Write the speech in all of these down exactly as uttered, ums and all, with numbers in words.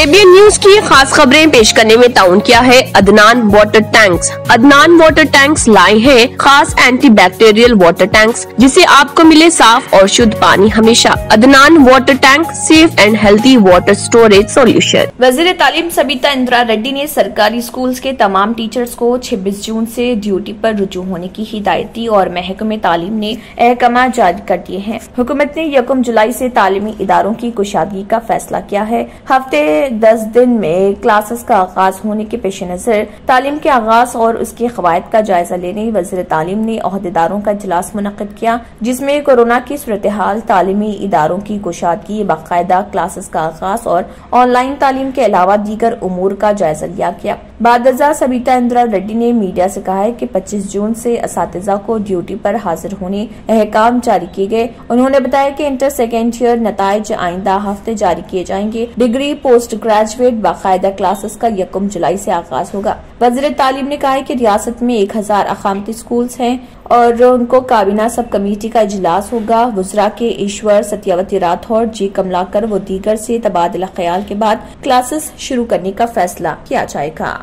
ABN news की खास खबरें पेश करने में ताउन किया है Adnan water tanks. Adnan water tanks लाए हैं खास एंटी बैक्टीरियल वाटर टैंक्स, जिसे आपको मिले साफ और शुद्ध पानी हमेशा। Adnan water tank, safe and healthy water storage solution. वजीर तालीम सबिता इंदिरा रेड्डी ने सरकारी स्कूल्स के तमाम टीचर्स को छब्बीस जून से ड्यूटी पर रुजू होने की हिदायत दी और महकमे तालीम ने अहकाम जारी कर दिए हैं। हुकूमत ने यकम जुलाई से तालीमी इदारों की कुशादगी का फैसला किया है। हफ्ते दस दिन में क्लासेस का आगाज होने के पेश नजर तालीम के आगाज और उसके कवायद का जायजा लेने वज़ीर तालीम ने ओहदेदारों का इजलास मुनक्किद किया, जिसमें कोरोना की सूरत हाल, तालीमी इदारों की कुशादगी, बाकायदा क्लासेस का आगाज और ऑनलाइन तालीम के अलावा दीगर उमूर का जायजा लिया गया। बादजा सबिता इंदिरा रेड्डी ने मीडिया से कहा है कि पच्चीस जून से असातिज़ा को ड्यूटी पर हाजिर होने अहकाम जारी किए गए। उन्होंने बताया कि इंटर सेकेंड ईयर नताइज आइंदा हफ्ते जारी किए जाएंगे। डिग्री पोस्ट ग्रेजुएट बाकायदा क्लासेस का यकम जुलाई से आगाज होगा। वज़ीर तालीम ने कहा है कि रियासत में एक हजार अकामती स्कूल्स हैं और उनको काबीना सब कमेटी का इजलास होगा। वुज़रा के ईश्वर, सत्यावती राठौर, जी कमलाकर व दीगर से तबादला ख्याल के बाद क्लासेस शुरू करने का फैसला किया जाएगा।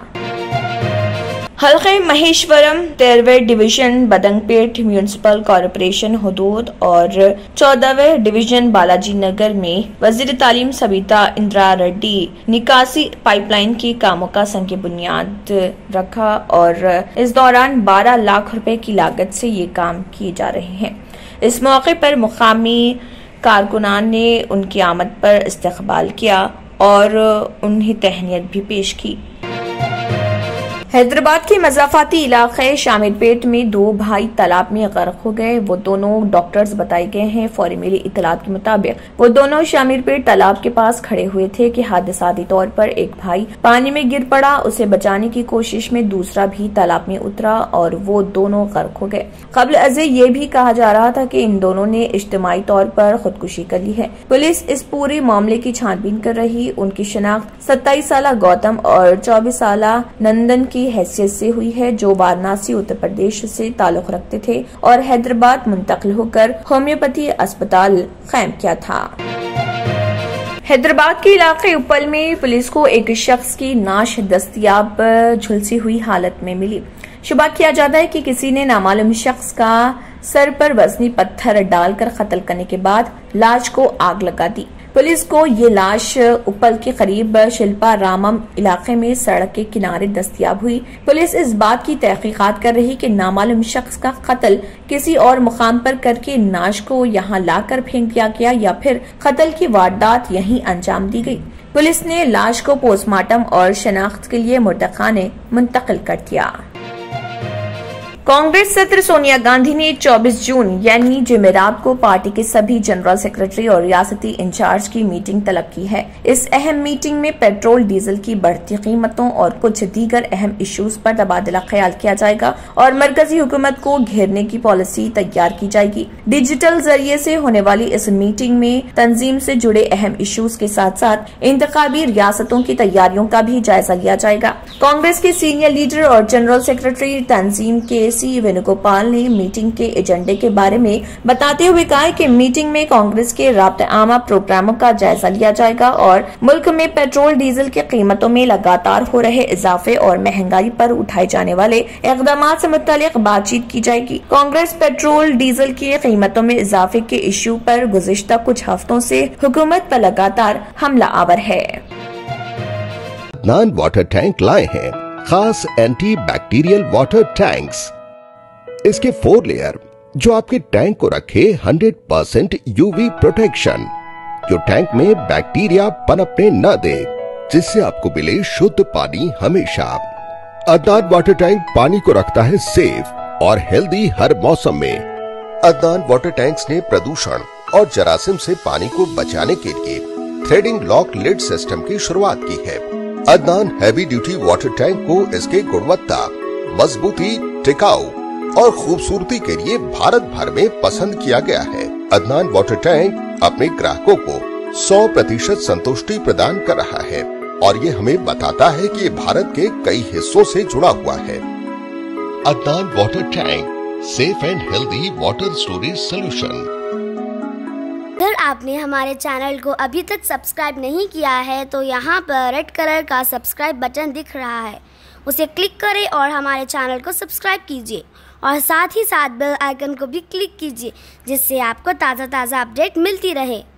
हल्के महेश्वरम तेरहवें डिवीजन बदंगपेट म्यूनिसिपल कॉरपोरेशन हदूद और चौदहवें डिवीजन बालाजी नगर में वजीर तालीम सबिता इंदिरा रेड्डी निकासी पाइपलाइन के कामों का संग बुनियाद रखा और इस दौरान बारह लाख रुपए की लागत से ये काम किए जा रहे हैं। इस मौके पर मुकामी कारकुनान ने उनकी आमद पर इस्तकबाल किया और उन्हें तहनीत भी पेश की। हैदराबाद के मज़ाफाती इलाके शामिरपेट में दो भाई तालाब में गर्क हो गए। वो दोनों डॉक्टर्स बताए गए हैं। फौरी मिली इत्तलात के मुताबिक वो दोनों शामिरपेट तालाब के पास खड़े हुए थे कि हादसाती तौर पर एक भाई पानी में गिर पड़ा। उसे बचाने की कोशिश में दूसरा भी तालाब में उतरा और वो दोनों गर्क हो गए। कबल अज़े ये भी कहा जा रहा था कि इन दोनों ने इज्तिमाई तौर पर खुदकुशी कर ली है। पुलिस इस पूरे मामले की छानबीन कर रही। उनकी शनाख्त सत्ताईस साल गौतम और चौबीस साल नंदन की हैसियत से हुई है, जो वाराणसी उत्तर प्रदेश से ताल्लुक रखते थे और हैदराबाद मुंतकिल होकर होम्योपैथी अस्पताल कायम किया था। हैदराबाद के इलाके उपल में पुलिस को एक शख्स की नाश दस्तयाब झुलसी हुई हालत में मिली। शुबा किया जाता है कि किसी ने नामालूम शख्स का सर पर वजनी पत्थर डालकर कत्ल करने के बाद लाश को आग लगा दी। पुलिस को ये लाश उपल के करीब शिल्पा रामम इलाके में सड़क के किनारे दस्तयाब हुई। पुलिस इस बात की तहकीकात कर रही कि नामालूम शख्स का कत्ल किसी और मुकाम पर करके लाश को यहाँ लाकर फेंक दिया गया या फिर कत्ल की वारदात यहीं अंजाम दी गई। पुलिस ने लाश को पोस्टमार्टम और शनाख्त के लिए मुर्तका ने मुंतकिल कर दिया। कांग्रेस सदर सोनिया गांधी ने चौबीस जून यानी जुमेरात को पार्टी के सभी जनरल सेक्रेटरी और रियासती इंचार्ज की मीटिंग तलब की है। इस अहम मीटिंग में पेट्रोल डीजल की बढ़ती कीमतों और कुछ दीगर अहम इश्यूज पर तबादला ख्याल किया जाएगा और मरकजी हुकूमत को घेरने की पॉलिसी तैयार की जाएगी। डिजिटल जरिए से होने वाली इस मीटिंग में तंजीम से जुड़े अहम इश्यूज के साथ साथ इंतखाबी रियासतों की तैयारियों का भी जायजा लिया जाएगा। कांग्रेस के सीनियर लीडर और जनरल सेक्रेटरी तंजीम के सी वेणुगोपाल ने मीटिंग के एजेंडे के बारे में बताते हुए कहा कि मीटिंग में कांग्रेस के राब्ते आमा प्रोग्रामों का जायजा लिया जाएगा और मुल्क में पेट्रोल डीजल की कीमतों में लगातार हो रहे इजाफे और महंगाई पर उठाए जाने वाले इकदाम से मुतालिक बातचीत की जाएगी। कांग्रेस पेट्रोल डीजल की कीमतों में इजाफे के इश्यू पर गुज़िश्ता कुछ हफ्तों से हुकूमत पर लगातार हमला आवर है। अदनान वाटर टैंक लाए हैं खास एंटी बैक्टीरियल वाटर टैंक्स। इसके फोर लेयर जो आपके टैंक को रखे हंड्रेड परसेंट यूवी प्रोटेक्शन, जो टैंक में बैक्टीरिया पनपने न दे, जिससे आपको मिले शुद्ध पानी हमेशा। अदनान वाटर टैंक पानी को रखता है सेफ और हेल्दी हर मौसम में। अदनान वाटर टैंक्स ने प्रदूषण और जरासीम से पानी को बचाने के लिए थ्रेडिंग लॉक लिड सिस्टम की शुरुआत की है। Adnan heavy duty water tank को इसके गुणवत्ता, मजबूती, टिकाऊ और खूबसूरती के लिए भारत भर में पसंद किया गया है। अदनान वाटर टैंक अपने ग्राहकों को सौ प्रतिशत संतुष्टि प्रदान कर रहा है और ये हमें बताता है कि ये भारत के कई हिस्सों से जुड़ा हुआ है। Adnan water tank, safe and healthy water storage solution. अगर आपने हमारे चैनल को अभी तक सब्सक्राइब नहीं किया है तो यहाँ पर रेड कलर का सब्सक्राइब बटन दिख रहा है, उसे क्लिक करें और हमारे चैनल को सब्सक्राइब कीजिए और साथ ही साथ बेल आइकन को भी क्लिक कीजिए, जिससे आपको ताज़ा ताज़ा अपडेट मिलती रहे।